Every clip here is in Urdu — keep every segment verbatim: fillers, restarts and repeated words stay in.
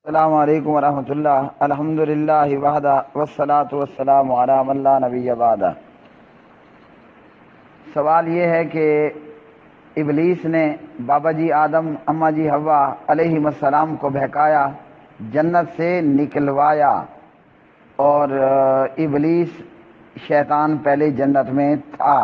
السلام علیکم ورحمۃ اللہ. الحمد للہ وحدہ والصلاۃ والسلام علی من لا نبی بعدہ. سوال یہ ہے کہ ابلیس نے بابا جی آدم، اماں جی حوا علیہ السلام کو بہکایا، جنت سے نکلوایا، اور ابلیس شیطان پہلے جنت میں تھا.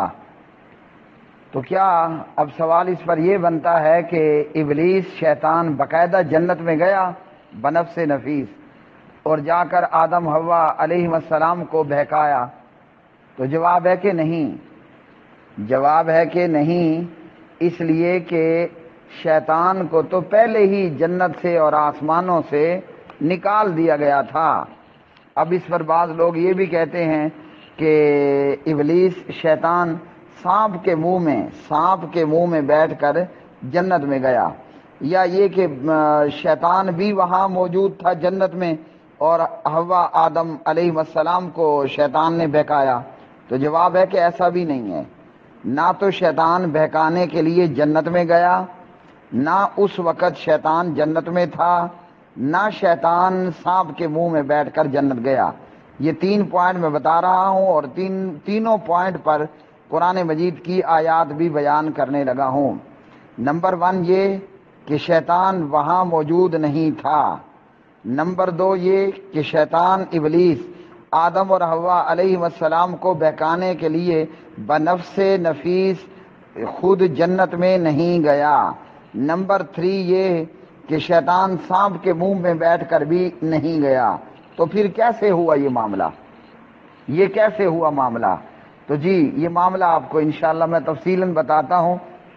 تو کیا اب سوال اس پر یہ بنتا ہے کہ ابلیس شیطان باقاعدہ جنت میں گیا بنفس نفیس اور جا کر آدم حوا علیہ السلام کو بہکایا؟ تو جواب ہے کہ نہیں. جواب ہے کہ نہیں، اس لیے کہ شیطان کو تو پہلے ہی جنت سے اور آسمانوں سے نکال دیا گیا تھا. اب اس پر بعض لوگ یہ بھی کہتے ہیں کہ ابلیس شیطان سانپ کے منہ میں سانپ کے منہ میں بیٹھ کر جنت میں گیا، یا یہ کہ شیطان بھی وہاں موجود تھا جنت میں اور حوا آدم علیہ السلام کو شیطان نے بہکایا. تو جواب ہے کہ ایسا بھی نہیں ہے. نہ تو شیطان بہکانے کے لیے جنت میں گیا، نہ اس وقت شیطان جنت میں تھا، نہ شیطان سانپ کے منہ میں بیٹھ کر جنت گیا. یہ تین پوائنٹ میں بتا رہا ہوں اور تین تینوں پوائنٹ پر قرآن مجید کی آیات بھی بیان کرنے لگا ہوں. نمبر ون یہ کہ شیطان وہاں موجود نہیں تھا. نمبر دو یہ کہ شیطان ابلیس آدم اور حوا علیہ السلام کو بہکانے کے لیے بنفس نفیس خود جنت میں نہیں گیا. نمبر تھری یہ کہ شیطان سانپ کے منہ میں بیٹھ کر بھی نہیں گیا. تو پھر کیسے ہوا یہ معاملہ؟ یہ کیسے ہوا معاملہ؟ تو جی یہ معاملہ آپ کو انشاءاللہ میں تفصیلاً بتاتا ہوں.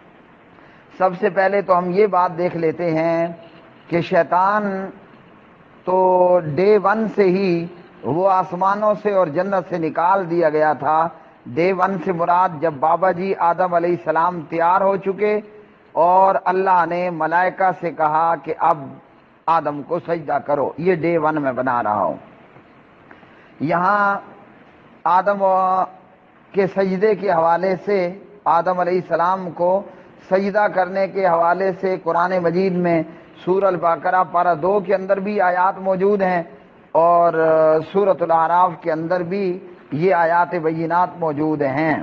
سب سے پہلے تو ہم یہ بات دیکھ لیتے ہیں کہ شیطان تو ڈے ون سے ہی وہ آسمانوں سے اور جنت سے نکال دیا گیا تھا. ڈے ون سے مراد جب بابا جی آدم علیہ السلام تیار ہو چکے اور اللہ نے ملائکہ سے کہا کہ اب آدم کو سجدہ کرو. یہ ڈے ون میں بنا رہا ہوں. یہاں آدم کے سجدے کے حوالے سے، آدم علیہ السلام کو سجدہ کرنے کے حوالے سے قرآن مجید میں سورہ البقرہ پارہ دو کے اندر بھی آیات موجود ہیں اور سورۃ الاعراف کے اندر بھی یہ آیات بینات موجود ہیں.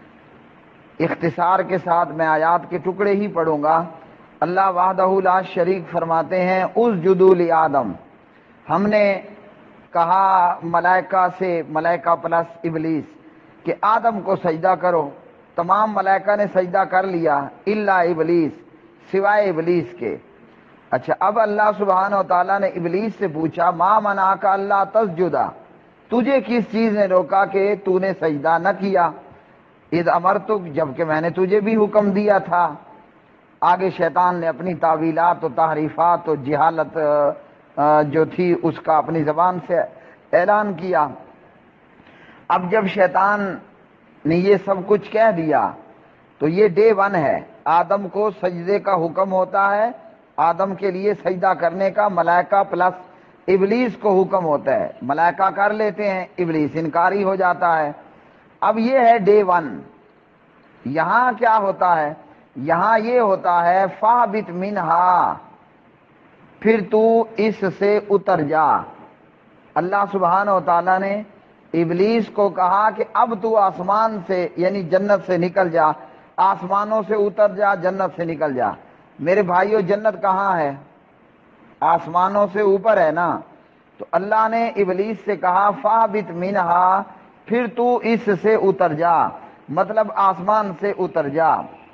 اختصار کے ساتھ میں آیات کے ٹکڑے ہی پڑھوں گا. اللہ وحدہ لا شریک فرماتے ہیں اسجدوا لآدم. ہم نے کہا ملائکہ سے، ملائکہ پلس ابلیس، کہ آدم کو سجدہ کرو. تمام ملائکہ نے سجدہ کر لیا الا ابلیس، سوائے ابلیس کے. اچھا، اب اللہ سبحانہ و تعالیٰ نے ابلیس سے پوچھا ما منعک اللہ تسجدا، تجھے کس چیز نے روکا کہ تو نے سجدہ نہ کیا؟ اذ امرتک، جبکہ میں نے تجھے بھی حکم دیا تھا. آگے شیطان نے اپنی تعویلات و تحریفات و جہالت جو تھی اس کا اپنی زبان سے اعلان کیا. اب جب شیطان نے یہ سب کچھ کہہ دیا تو یہ ڈے ون ہے. آدم کو سجدے کا حکم ہوتا ہے، آدم کے لیے سجدہ کرنے کا ملائکہ پلس ابلیس کو حکم ہوتا ہے. ملائکہ کر لیتے ہیں، ابلیس انکاری ہو جاتا ہے. اب یہ ہے ڈے ون. یہاں کیا ہوتا ہے؟ یہاں یہ ہوتا ہے فاہبط منہا، پھر تو اس سے اتر جا. اللہ سبحانہ و تعالیٰ نے ابلیس کو کہا کہ اب تو آسمان سے یعنی جنت سے نکل جا، آسمانوں سے اتر جا، جنت سے نکل جا. میرے بھائیو جنت کہاں ہے؟ آسمانوں سے اوپر ہے نا. تو اللہ نے ابلیس سے کہا فاہبط منہا، پھر تو اس سے اتر جا، مطلب آسمان سے اتر جا.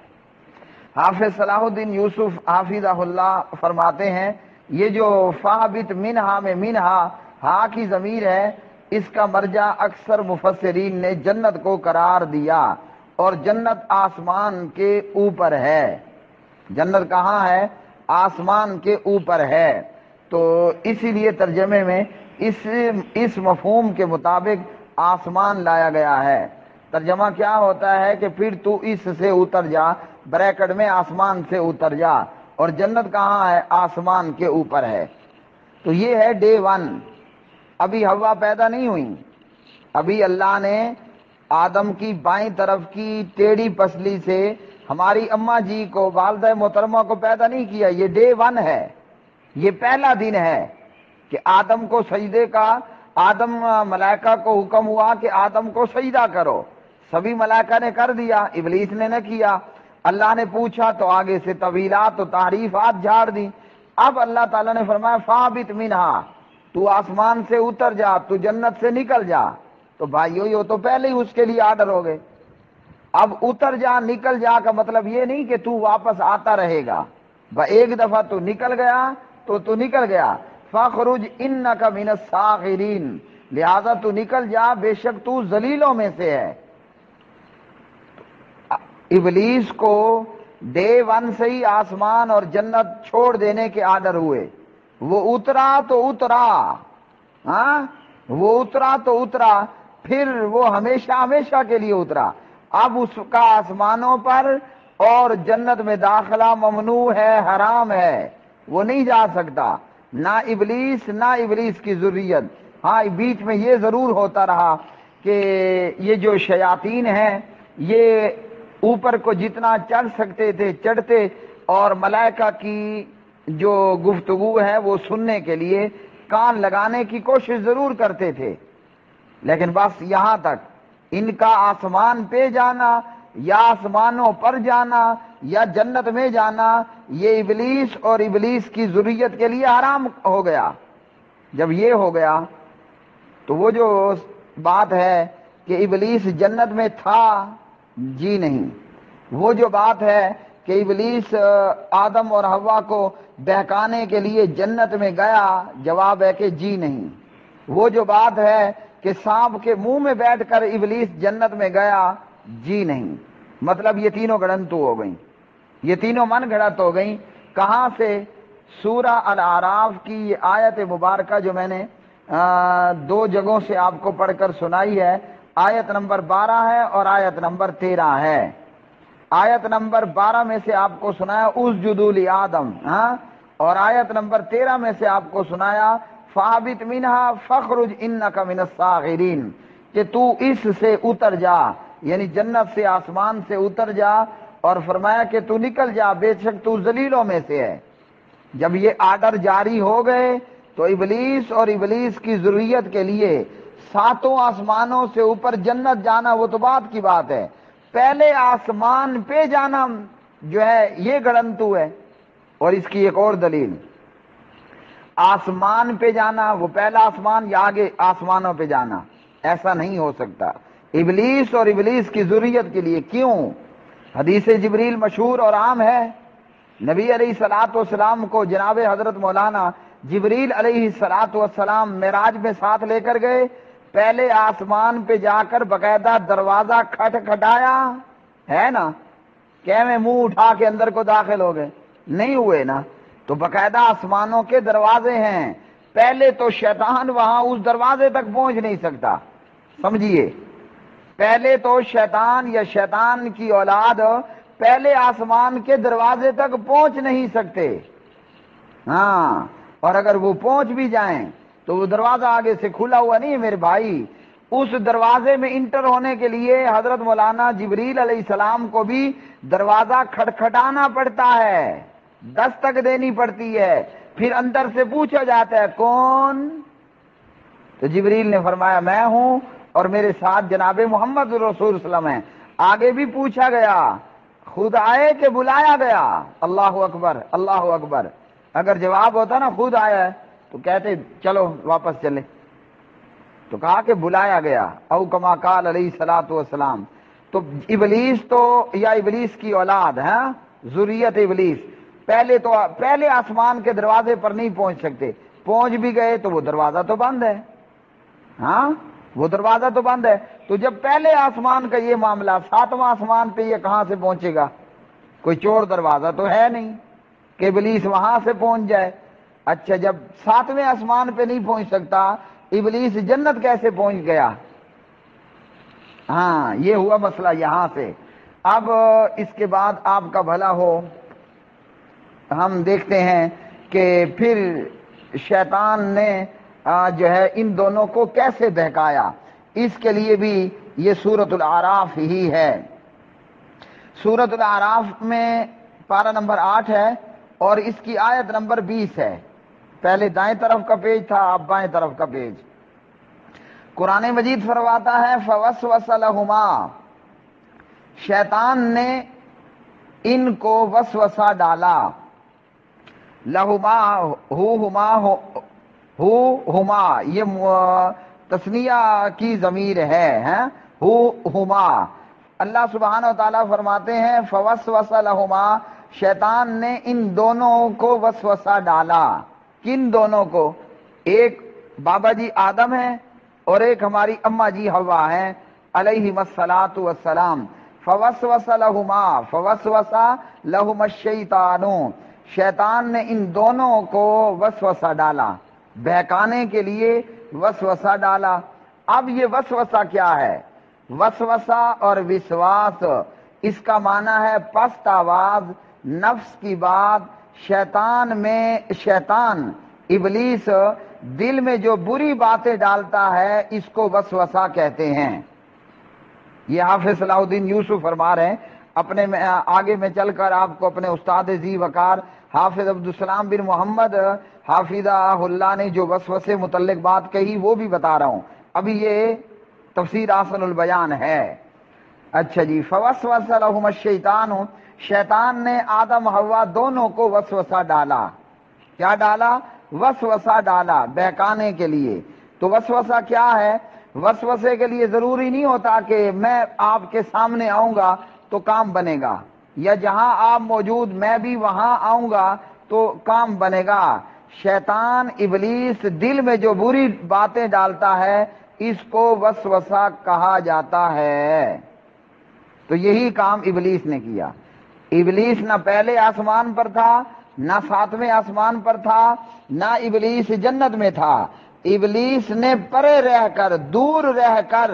حافظ صلاح الدین یوسف حافظہ اللہ فرماتے ہیں یہ جو فاہبط منہا میں منہا ہا کی ضمیر ہے، اس کا مرجع اکثر مفسرین نے جنت کو قرار دیا، اور جنت آسمان کے اوپر ہے. جنت کہاں ہے؟ آسمان کے اوپر ہے. تو اسی لیے ترجمے میں اس اس مفہوم کے مطابق آسمان لایا گیا ہے. ترجمہ کیا ہوتا ہے کہ پھر تو اس سے اتر جا، بریکٹ میں آسمان سے اتر جا، اور جنت کہاں ہے؟ آسمان کے اوپر ہے. تو یہ ہے ڈے ون. ابھی ہوا پیدا نہیں ہوئی. ابھی اللہ نے آدم کی بائیں طرف کی ٹیڑھی پسلی سے ہماری اماں جی کو، والدہ محترمہ کو پیدا نہیں کیا. یہ ڈے ون ہے، یہ پہلا دن ہے. کہ آدم کو سجدے کا، آدم ملائکہ کو حکم ہوا کہ آدم کو سجدہ کرو، سبھی ملائکہ نے کر دیا، ابلیس نے نہ کیا۔ اللہ نے پوچھا تو آگے سے طویلات و تعریفات جھاڑ دی۔ اب اللہ تعالیٰ نے فرمایا فَاهْبِطْ مِنْهَا، تو آسمان سے اتر جا، تو جنت سے نکل جا۔ تو بھائیو یہ تو پہلے ہی اس کے لیے آرڈر ہو گئے۔ اب اتر جا نکل جا کا مطلب یہ نہیں کہ تو واپس آتا رہے گا، ایک دفعہ تو نکل گیا تو تو نکل گیا۔ فَخْرُجْ إِنَّكَ مِنَ الصَّاغِرِينَ، لہذا تو نکل جا، بے شک تو ذلیلوں میں سے ہے۔ ابلیس کو ڈے ون سے ہی آسمان اور جنت چھوڑ دینے کے آرڈر ہوئے، وہ اترا تو اترا، ہاں وہ اترا تو اترا، پھر وہ ہمیشہ ہمیشہ کے لیے اترا۔ اب اس کا آسمانوں پر اور جنت میں داخلہ ممنوع ہے، حرام ہے، وہ نہیں جا سکتا، نہ ابلیس نہ ابلیس کی ذریت۔ ہاں بیچ میں یہ ضرور ہوتا رہا کہ یہ جو شیاطین ہیں یہ اوپر کو جتنا چڑھ سکتے تھے چڑھتے، اور ملائکہ کی جو گفتگو ہے وہ سننے کے لیے کان لگانے کی کوشش ضرور کرتے تھے، لیکن بس یہاں تک۔ ان کا آسمان پہ جانا یا آسمانوں پر جانا یا جنت میں جانا یہ ابلیس اور ابلیس کی ذریت کے لیے حرام ہو گیا۔ جب یہ ہو گیا تو وہ جو بات ہے کہ ابلیس جنت میں تھا، جی نہیں۔ وہ جو بات ہے کہ ابلیس آدم اور حوا کو بہکانے کے لیے جنت میں گیا، جواب ہے کہ جی نہیں۔ وہ جو بات ہے کہ سانپ کے منہ میں بیٹھ کر ابلیس جنت میں گیا، جی نہیں۔ مطلب یہ تینوں گڑنتو ہو گئیں، یہ تینوں من گھڑت ہو گئیں۔ کہاں سے؟ سورہ الاعراف کی یہ آیت مبارکہ جو میں نے دو جگہوں سے آپ کو پڑھ کر سنائی ہے، آیت نمبر بارہ ہے اور آیت نمبر تیرہ ہے۔ آیت نمبر بارہ میں سے آپ کو سنایا اسجدوا لآدم، ہاں، اور آیت نمبر تیرہ میں سے آپ کو سنایا فَاهْبِطْ مِنْهَا فَاخْرُجْ إِنَّكَ مِنَ الصَّاغِرِينَ، کہ تو اس سے اتر جا، یعنی جنت سے آسمان سے اتر جا، اور فرمایا کہ تو نکل جا، بے شک تو ذلیلوں میں سے ہے۔ جب یہ آرڈر جاری ہو گئے تو ابلیس اور ابلیس کی ذریت کے لیے ساتوں آسمانوں سے اوپر جنت جانا وہ تو بات کی بات ہے، پہلے آسمان پہ جانا جو ہے یہ گڑنتو ہے۔ اور اس کی ایک اور دلیل، آسمان پہ جانا وہ پہلا آسمان یا آگے آسمانوں پہ جانا، ایسا نہیں ہو سکتا ابلیس اور ابلیس کی ذریت کے لیے۔ کیوں؟ حدیث جبریل مشہور اور عام ہے، نبی علیہ الصلوۃ والسلام کو جناب حضرت مولانا جبریل علیہ الصلوۃ والسلام معراج میں ساتھ لے کر گئے، پہلے آسمان پہ جا کر باقاعدہ دروازہ کھٹ کھٹایا ہے نا، کہ میں منہ اٹھا کے اندر کو داخل ہو گئے؟ نہیں ہوئے نا۔ تو باقاعدہ آسمانوں کے دروازے ہیں، پہلے تو شیطان وہاں اس دروازے تک پہنچ نہیں سکتا، سمجھیے، پہلے تو شیطان یا شیطان کی اولاد پہلے آسمان کے دروازے تک پہنچ نہیں سکتے، ہاں، اور اگر وہ پہنچ بھی جائیں تو وہ دروازہ آگے سے کھلا ہوا نہیں ہے میرے بھائی، اس دروازے میں انٹر ہونے کے لیے حضرت مولانا جبریل علیہ السلام کو بھی دروازہ کھٹکھٹانا پڑتا ہے، دستک دینی پڑتی ہے، پھر اندر سے پوچھا جاتا ہے کون؟ تو جبریل نے فرمایا میں ہوں، اور میرے ساتھ جناب محمد رسول اللہ صلی اللہ علیہ وسلم ہیں۔ آگے بھی پوچھا گیا، خود آئے کہ بلایا گیا؟ اللہ اکبر اللہ اکبر۔ اگر جواب ہوتا نا خود آیا ہے تو کہتے چلو واپس چلے، تو کہا کہ بلایا گیا، او کما قال علیہ الصلوۃ والسلام۔ تو ابلیس تو یا ابلیس کی اولاد ہے، ذریت ابلیس، پہلے تو پہلے آسمان کے دروازے پر نہیں پہنچ سکتے، پہنچ بھی گئے تو وہ دروازہ تو بند ہے، ہاں وہ دروازہ تو بند ہے۔ تو جب پہلے آسمان کا یہ معاملہ، ساتواں آسمان پہ یہ کہاں سے پہنچے گا؟ کوئی چور دروازہ تو ہے نہیں کہ ابلیس وہاں سے پہنچ جائے۔ اچھا جب ساتویں آسمان پہ نہیں پہنچ سکتا، ابلیس جنت کیسے پہنچ گیا؟ ہاں یہ ہوا مسئلہ یہاں سے۔ اب اس کے بعد آپ کا بھلا ہو، ہم دیکھتے ہیں کہ پھر شیطان نے جو ہے ان دونوں کو کیسے بہکایا، اس کے لیے بھی یہ سورۃ الاعراف ہی ہے۔ سورۃ الاعراف میں پارہ نمبر آٹھ ہے اور اس کی آیت نمبر بیس ہے۔ پہلے دائیں طرف کا پیج تھا، اب بائیں طرف کا پیج۔ قرآن مجید فرماتا ہے فوسوس لہما، شیطان نے ان کو وسوسہ ڈالا، لہما ہو ہما ہو ہما، یہ تثنیہ کی ضمیر ہے، ہیں ہو ہما۔ اللہ سبحانہ و تعالیٰ فرماتے ہیں فوسوس لہما، شیطان نے ان دونوں کو وسوسہ ڈالا۔ کن دونوں کو؟ ایک بابا جی آدم ہیں اور ایک ہماری اماں جی حوا ہیں علیہم الصلاۃ والسلام۔ فوسوس لہما فوسوس لہما الشیطان، شیطان نے ان دونوں کو وسوسہ ڈالا، بہکانے کے لیے وسوسہ ڈالا۔ اب یہ وسوسہ کیا ہے؟ وسوسہ اور وسواس اس کا معنی ہے پست آواز، نفس کی بات۔ شیطان میں شیطان ابلیس دل میں جو بری باتیں ڈالتا ہے اس کو وسوسہ کہتے ہیں۔ یہ حافظ صلاح الدین یوسف فرما رہے ہیں، اپنے میں آگے میں چل کر آپ کو اپنے استاد ذی وقار حافظ عبدالسلام بن محمد حافظہ اللہ نے جو وسوسے متعلق بات کہی وہ بھی بتا رہا ہوں، ابھی یہ تفسیر احسن البیان ہے۔ اچھا جی، فوسوس لہما الشیطان، شیطان نے آدم حوا دونوں کو وسوسہ ڈالا۔ کیا ڈالا؟ وسوسہ ڈالا، بہکانے کے لیے۔ تو وسوسہ کیا ہے؟ وسوسے کے لیے ضروری نہیں ہوتا کہ میں آپ کے سامنے آؤں گا تو کام بنے گا، یا جہاں آپ موجود میں بھی وہاں آؤں گا تو کام بنے گا۔ شیطان ابلیس دل میں جو بری باتیں ڈالتا ہے اس کو وسوسہ کہا جاتا ہے۔ تو یہی کام ابلیس نے کیا۔ ابلیس نہ پہلے آسمان پر تھا، نہ ساتویں آسمان پر تھا، نہ ابلیس جنت میں تھا۔ ابلیس نے پرے رہ کر، دور رہ کر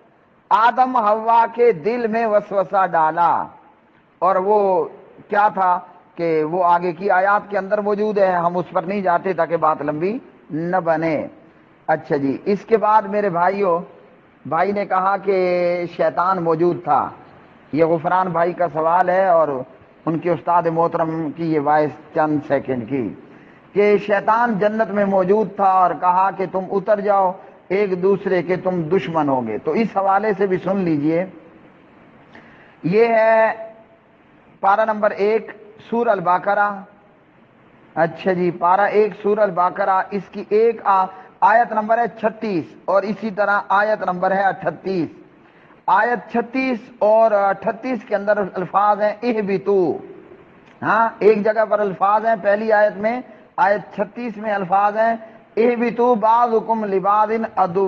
آدم حوا کے دل میں وسوسہ ڈالا، اور وہ کیا تھا کہ وہ آگے کی آیات کے اندر موجود ہے، ہم اس پر نہیں جاتے تاکہ بات لمبی نہ بنے۔ اچھا جی، اس کے بعد میرے بھائیوں، بھائی نے کہا کہ شیطان موجود تھا، یہ غفران بھائی کا سوال ہے اور ان کے استاد محترم کی یہ وائس چند سیکنڈ کی، کہ شیطان جنت میں موجود تھا اور کہا کہ تم اتر جاؤ، ایک دوسرے کے تم دشمن ہوں گے۔ تو اس حوالے سے بھی سن لیجئے، یہ ہے پارہ نمبر ایک سورہ البقرہ۔ اچھا جی، پارہ ایک سورہ البقرہ، اس کی ایک آ آیت نمبر ہے چھتیس اور اسی طرح آیت نمبر ہے اٹھتیس۔ آیت چھتیس اور اٹھتیس کے اندر الفاظ ہیں اہبتو، ہاں ایک جگہ پر الفاظ ہیں پہلی آیت میں، آیت چھتیس میں الفاظ ہیں اہبتو بعضکم لبعض عدو،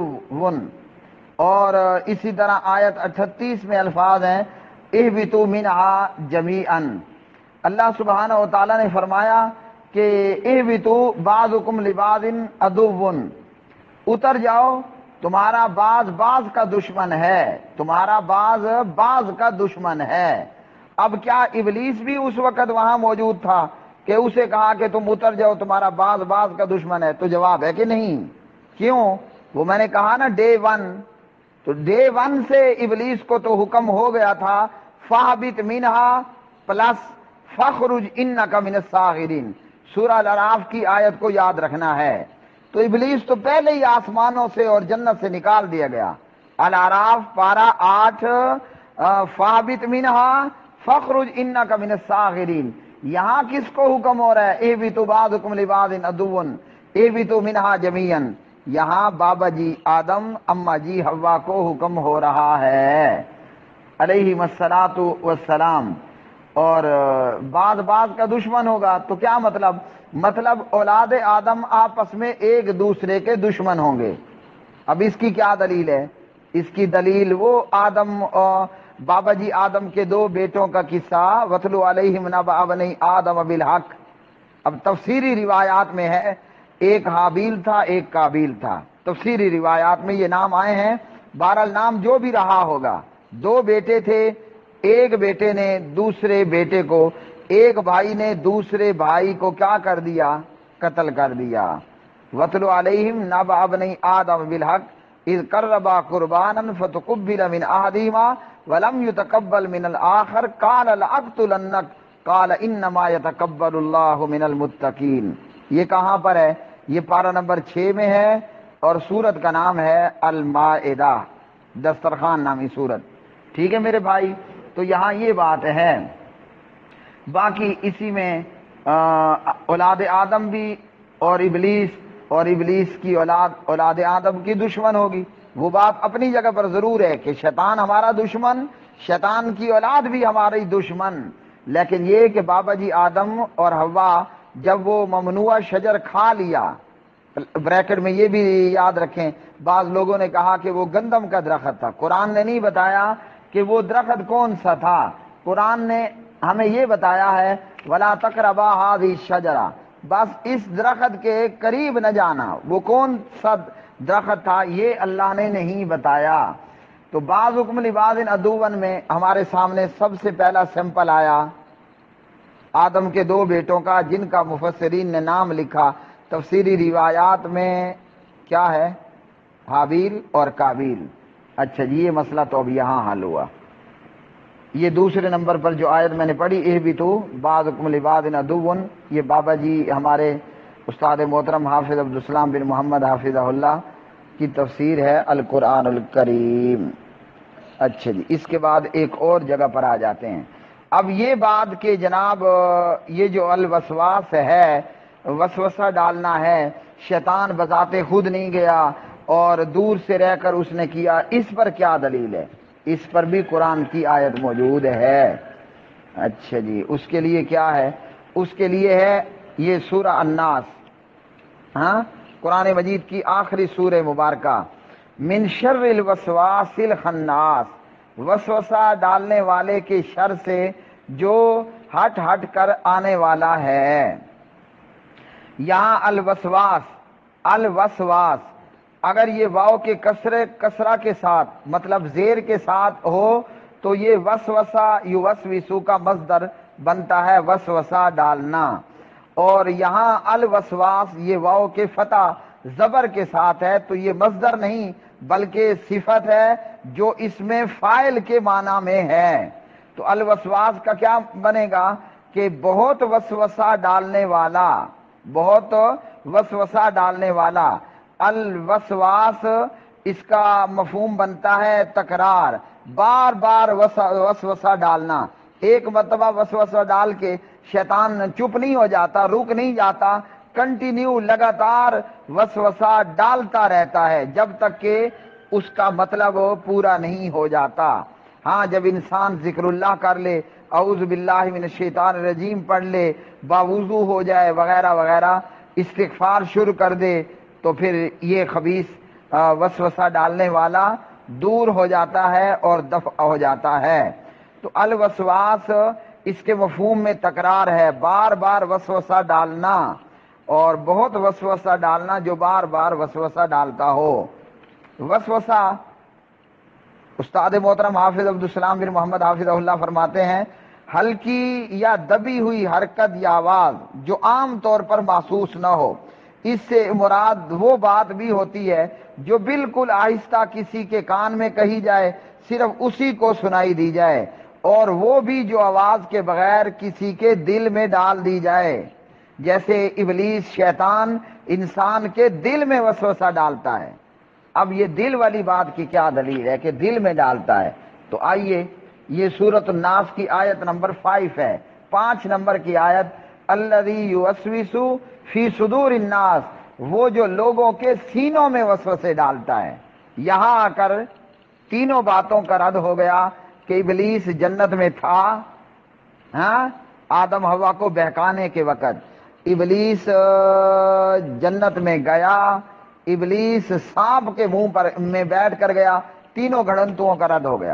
اور اسی طرح آیت اٹھتیس میں الفاظ ہیں اہبتو منہا جمیعا۔ اللہ سبحانہ و تعالیٰ نے فرمایا کہ اہبتو بعضکم لبعض عدو، اتر جاؤ، تمہارا بعض بعض کا دشمن ہے، تمہارا بعض بعض کا دشمن ہے۔ اب کیا ابلیس بھی اس وقت وہاں موجود تھا کہ اسے کہا کہ تم اتر جاؤ، تمہارا بعض بعض کا دشمن ہے؟ تو جواب ہے کہ نہیں۔ کیوں؟ وہ میں نے کہا نا ڈے ون، تو ڈے ون سے ابلیس کو تو حکم ہو گیا تھا فاہبط منہا پلس فخرج انک من الصاغرین، سورہ الاعراف کی آیت کو یاد رکھنا ہے۔ تو ابلیس تو پہلے ہی آسمانوں سے اور جنت سے نکال دیا گیا۔ الاعراف پارہ آٹھ، فاہبط منہا فخرج انک من الصاغرین، یہاں کس کو حکم ہو رہا ہے؟ اہبطوا بعضکم لبعض عدو اہبطوا منہا جمیعا، یہاں بابا جی آدم اماں جی حوا کو حکم ہو رہا ہے علیہم الصلاۃ والسلام۔ اور بعض بعض کا دشمن ہوگا تو کیا مطلب؟ مطلب اولاد آدم آپس میں ایک دوسرے کے دشمن ہوں گے۔ اب اس کی کیا دلیل ہے؟ اس کی دلیل وہ آدم اور بابا جی آدم کے دو بیٹوں کا قصہ وَاتْلُ عَلَيْهِمْ نَبَأَ بَنِي آدَمَ بِالْحَقِّ، اب تفسیری روایات میں ہے ایک حابیل تھا ایک قابیل تھا، تفسیری روایات میں یہ نام آئے ہیں، بہرحال نام جو بھی رہا ہوگا، دو بیٹے تھے، ایک بیٹے نے دوسرے بیٹے کو، ایک بھائی نے دوسرے بھائی کو کیا کر دیا؟ قتل کر دیا۔ وَاتْلُ عَلَيْهِمْ نَبَأَ بَنِي آدَمَ بِالْحَقِّ اذ قربا قربانا فتقبل من احدهما ولم يتقبل من الاخر قال لاقتلنك قال انما يتقبل الله من المتقين۔ یہ کہاں پر ہے؟ یہ پارہ نمبر چھ میں ہے اور سورت کا نام ہے المائدہ، دسترخوان نامی سورت، ٹھیک ہے میرے بھائی۔ تو یہاں یہ بات ہے، باقی اسی میں اولاد آدم بھی اور ابلیس اور ابلیس کی اولاد اولاد آدم کی دشمن ہوگی، وہ بات اپنی جگہ پر ضرور ہے کہ شیطان ہمارا دشمن، شیطان کی اولاد بھی ہماری دشمن، لیکن یہ کہ بابا جی آدم اور حوا جب وہ ممنوع شجر کھا لیا، بریکٹ میں یہ بھی یاد رکھیں، بعض لوگوں نے کہا کہ وہ گندم کا درخت تھا، قرآن نے نہیں بتایا کہ وہ درخت کون سا تھا، قرآن نے ہمیں یہ بتایا ہے وَلَا تَقْرَبَا هَٰذِهِ الشَّجَرَةَ، بس اس درخت کے قریب نہ جانا، وہ کون سا درخت تھا یہ اللہ نے نہیں بتایا۔ تو بعض حکم لباس ادون میں ہمارے سامنے سب سے پہلا سیمپل آیا آدم کے دو بیٹوں کا، جن کا مفسرین نے نام لکھا تفسیری روایات میں، کیا ہے؟ حابیل اور کابیل۔ اچھا جی، یہ مسئلہ تو اب یہاں حل ہوا۔ یہ دوسرے نمبر پر جو آیت میں نے پڑھی، اے بھی تو بعض حکم لباس ادون، یہ بابا جی ہمارے استاد محترم حافظ عبدالسلام بن محمد حافظہ اللہ کی تفسیر ہے القرآن الکریم۔ اچھا جی، اس کے بعد ایک اور جگہ پر آ جاتے ہیں۔ اب یہ بات کہ جناب یہ جو الوسواس ہے، وسوسہ ڈالنا ہے، شیطان بذات خود نہیں گیا اور دور سے رہ کر اس نے کیا، اس پر کیا دلیل ہے؟ اس پر بھی قرآن کی آیت موجود ہے۔ اچھا جی، اس کے لیے کیا ہے؟ اس کے لیے ہے یہ سورہ الناس، ہاں، قرآن مجید کی آخری سورہ مبارکہ، من شر الوسواس الخناس، وسوسہ ڈالنے والے کے شر سے جو ہٹ ہٹ کر آنے والا ہے۔ یہاں الوسواس، الوسواس اگر یہ واو کے کسرے کسرہ کے ساتھ مطلب زیر کے ساتھ ہو تو یہ وسوسہ یوسوسو کا مصدر بنتا ہے، وسوسہ ڈالنا، اور یہاں الوسواس یہ واو کے فتح زبر کے ساتھ ہے تو یہ مصدر نہیں بلکہ صفت ہے جو اس میں فاعل کے معنی میں ہے۔ تو الوسواس کا کیا بنے گا کہ بہت وسوسہ ڈالنے والا، بہت وسوسہ ڈالنے والا۔ الوسواس اس کا مفہوم بنتا ہے تکرار، بار بار وسوسہ ڈالنا، ایک مرتبہ وسوسہ ڈال کے شیطان چپ نہیں ہو جاتا، رک نہیں جاتا، کنٹینیو لگاتار وسوسہ ڈالتا رہتا ہے جب تک کہ اس کا مطلب پورا نہیں ہو جاتا۔ ہاں، جب انسان ذکر اللہ کر لے، اعوذ باللہ من الشیطان الرجیم پڑھ لے، باوضو ہو جائے وغیرہ وغیرہ، استغفار شروع کر دے تو پھر یہ خبیث وسوسہ ڈالنے والا دور ہو جاتا ہے اور دفع ہو جاتا ہے۔ تو الوسواس اس کے مفہوم میں تکرار ہے، بار بار وسوسہ ڈالنا، اور بہت وسوسہ ڈالنا جو بار بار وسوسہ ڈالتا ہو۔ وسوسہ استاد محترم حافظ عبدالسلام بن محمد حافظہ اللہ فرماتے ہیں، ہلکی یا دبی ہوئی حرکت یا آواز جو عام طور پر محسوس نہ ہو، اس سے مراد وہ بات بھی ہوتی ہے جو بالکل آہستہ کسی کے کان میں کہی جائے، صرف اسی کو سنائی دی جائے، اور وہ بھی جو آواز کے بغیر کسی کے دل میں ڈال دی جائے، جیسے ابلیس شیطان انسان کے دل میں وسوسہ ڈالتا ہے۔ اب یہ دل والی بات کی کیا دلیل ہے کہ دل میں ڈالتا ہے؟ تو آئیے، یہ سورۃ الناس کی آیت نمبر فائیو ہے، پانچ نمبر کی آیت، الذی یوسوس فی صدور الناس، وہ جو لوگوں کے سینوں میں وسوسے ڈالتا ہے۔ یہاں آ کر تینوں باتوں کا رد ہو گیا کہ ابلیس جنت میں تھا، ہاں، آدم حوا کو بہکانے کے وقت ابلیس جنت میں گیا، ابلیس سانپ کے منہ پر میں بیٹھ کر گیا، تینوں گھڑنتوں کا رد ہو گیا،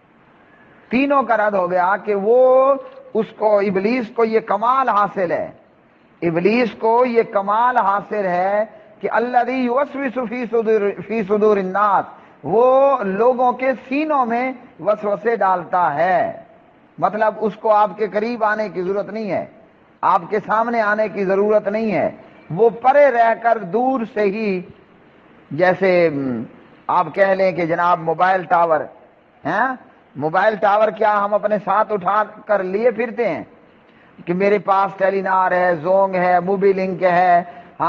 تینوں کا رد ہو گیا کہ وہ اس کو ابلیس کو یہ کمال حاصل ہے، ابلیس کو یہ کمال حاصل ہے کہ الذی یوسوس فی صدور فی صدور الناس، وہ لوگوں کے سینوں میں وسوسے ڈالتا ہے۔ مطلب اس کو آپ کے قریب آنے کی ضرورت نہیں ہے، آپ کے سامنے آنے کی ضرورت نہیں ہے، وہ پرے رہ کر دور سے ہی، جیسے آپ کہہ لیں کہ جناب موبائل ٹاور ہیں، موبائل ٹاور کیا ہم اپنے ساتھ اٹھا کر لیے پھرتے ہیں کہ میرے پاس ٹیلی نار ہے، زونگ ہے، موبی لنک ہے، ہاں،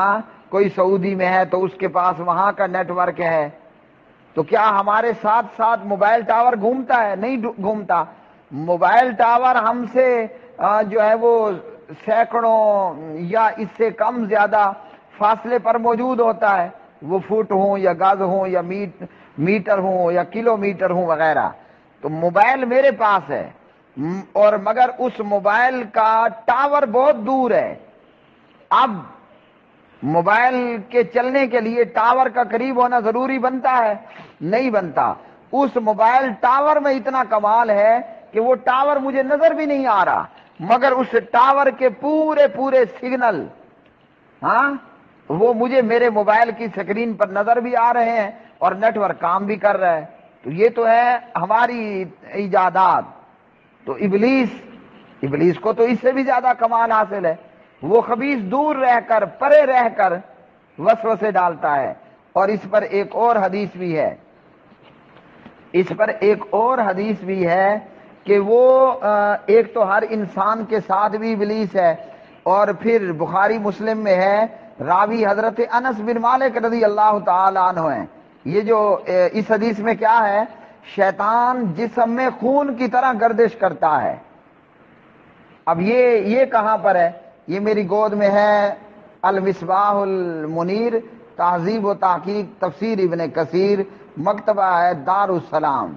کوئی سعودی میں ہے تو اس کے پاس وہاں کا نیٹ ورک ہے، تو کیا ہمارے ساتھ ساتھ موبائل ٹاور گھومتا ہے؟ نہیں گھومتا۔ موبائل ٹاور ہم سے جو ہے وہ سینکڑوں یا اس سے کم زیادہ فاصلے پر موجود ہوتا ہے، وہ فٹ ہوں یا گز ہوں یا میٹر ہوں یا کلو میٹر ہوں وغیرہ۔ تو موبائل میرے پاس ہے، اور مگر اس موبائل کا ٹاور بہت دور ہے۔ اب موبائل کے چلنے کے لیے ٹاور کا قریب ہونا ضروری بنتا ہے؟ نہیں بنتا۔ اس موبائل ٹاور میں اتنا کمال ہے کہ وہ ٹاور مجھے نظر بھی نہیں آ رہا، مگر اس ٹاور کے پورے پورے سگنل ہاں وہ مجھے میرے موبائل کی سکرین پر نظر بھی آ رہے ہیں اور نیٹ ورک کام بھی کر رہا ہے۔ تو یہ تو ہے ہماری ایجادات۔ تو ابلیس ابلیس کو تو اس سے بھی زیادہ کمال حاصل ہے، وہ خبیث دور رہ کر پرے رہ کر وسوسے ڈالتا ہے۔ اور اس پر ایک اور حدیث بھی ہے اس پر ایک اور حدیث بھی ہے کہ وہ ایک تو ہر انسان کے ساتھ بھی ابلیس ہے، اور پھر بخاری مسلم میں ہے، راوی حضرت انس بن مالک رضی اللہ تعالی عنہ ہیں۔ یہ جو اس حدیث میں کیا ہے، شیطان جسم میں خون کی طرح گردش کرتا ہے۔ اب یہ یہ کہاں پر ہے؟ یہ میری گود میں ہے، المصباح المنیر، تہذیب و تحقیق تفسیر ابن کثیر، مکتبہ ہے دار السلام۔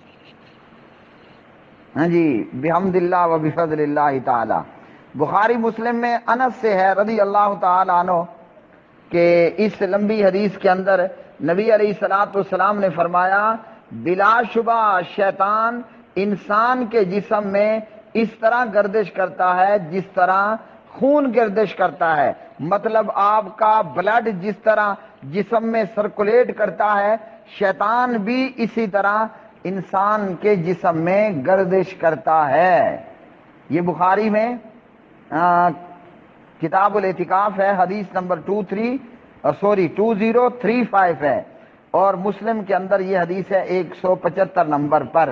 ہاں جی، بحمد اللہ و بفضل اللہ تعالی۔ بخاری مسلم میں انس سے ہے رضی اللہ تعالی عنہ کہ اس لمبی حدیث کے اندر نبی علیہ الصلوۃ والسلام نے فرمایا، بلا شبہ شیطان انسان کے جسم میں اس طرح گردش کرتا ہے جس طرح خون گردش کرتا ہے۔ مطلب آپ کا بلڈ جس طرح جسم میں سرکولیٹ کرتا ہے، شیطان بھی اسی طرح انسان کے جسم میں گردش کرتا ہے۔ یہ بخاری میں آ, کتاب الاعتکاف ہے، حدیث نمبر two three sorry two zero three five ہے، اور مسلم کے اندر یہ حدیث ہے ایک سو پچہتر نمبر پر۔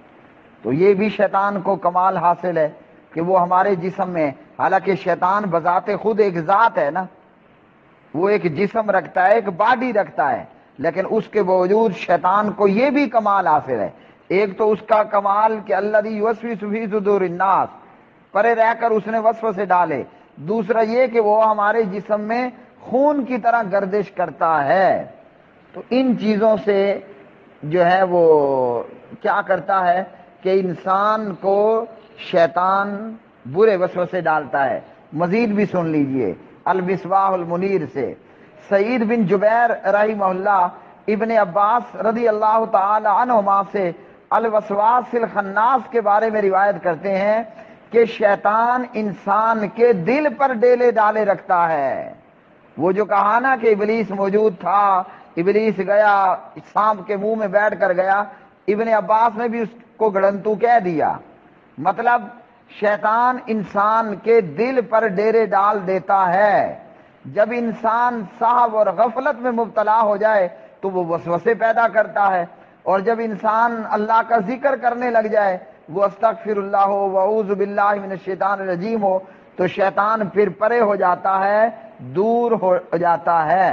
تو یہ بھی شیطان کو کمال حاصل ہے کہ وہ ہمارے جسم میں، حالانکہ شیطان بذات خود ایک ذات ہے نا، وہ ایک جسم رکھتا ہے، ایک باڈی رکھتا ہے، لیکن اس کے باوجود شیطان کو یہ بھی کمال حاصل ہے۔ ایک تو اس کا کمال کہ الذی یوسوس فی صدور الناس، پرے رہ کر اس نے وسوسے ڈالے۔ دوسرا یہ کہ وہ ہمارے جسم میں خون کی طرح گردش کرتا ہے۔ تو ان چیزوں سے جو ہے وہ کیا کرتا ہے کہ انسان کو شیطان برے وسوسے ڈالتا ہے۔ مزید بھی سن لیجئے المصباح المنیر سے، سعید بن جبیر رحمہ اللہ ابن عباس رضی اللہ تعالی عنہما سے الوسواس الخناس کے بارے میں روایت کرتے ہیں کہ شیطان انسان کے دل پر ڈیلے ڈالے رکھتا ہے۔ وہ جو کہا نا کہ ابلیس موجود تھا، ابلیس گیا سانپ کے منہ میں بیٹھ کر گیا، ابن عباس نے بھی اس کو گڑنتو کہہ دیا۔ مطلب شیطان انسان کے دل پر ڈیرے ڈال دیتا ہے۔ جب انسان سہو اور غفلت میں مبتلا ہو جائے تو وہ وسوسے پیدا کرتا ہے، اور جب انسان اللہ کا ذکر کرنے لگ جائے، وہ استغفر اللہ ہو، واعوذ باللہ من الشیطان الرجیم ہو، تو شیطان پھر پرے ہو جاتا ہے، دور ہو جاتا ہے۔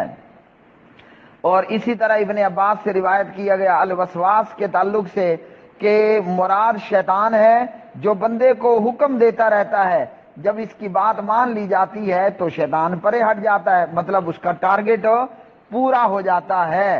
اور اسی طرح ابن عباس سے روایت کیا گیا الوسواس کے تعلق سے کہ مراد شیطان ہے جو بندے کو حکم دیتا رہتا ہے، جب اس کی بات مان لی جاتی ہے تو شیطان پرے ہٹ جاتا ہے، مطلب اس کا ٹارگٹ پورا ہو جاتا ہے۔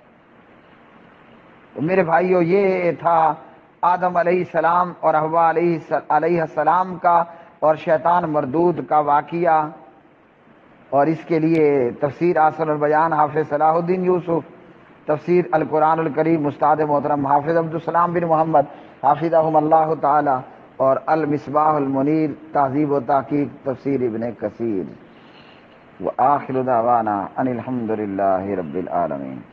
تو میرے بھائیو، یہ تھا آدم علیہ السلام اور حوا علیہ السلام کا اور شیطان مردود کا واقعہ، اور اس کے لیے تفسیر آثر البیان حافظ صلاح الدین یوسف، تفسیر القرآن الکریم استاد محترم حافظ عبدالسلام بن محمد حافظہم اللہ تعالی، اور المصباح المنیر تہذیب و تحقیق تفسیر ابن کثیر۔ وآخر دعوانا ان الحمد للہ رب العالمین۔